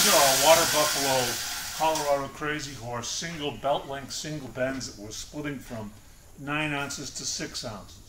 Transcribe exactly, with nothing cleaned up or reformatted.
These are our Water Buffalo Colorado Crazy Horse single belt length, single bends that we're splitting from nine ounces to six ounces.